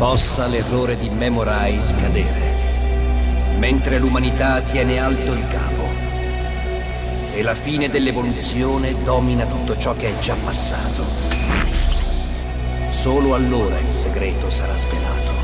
possa l'errore di Memorai scadere, mentre l'umanità tiene alto il capo e la fine dell'evoluzione domina tutto ciò che è già passato. Solo allora il segreto sarà svelato.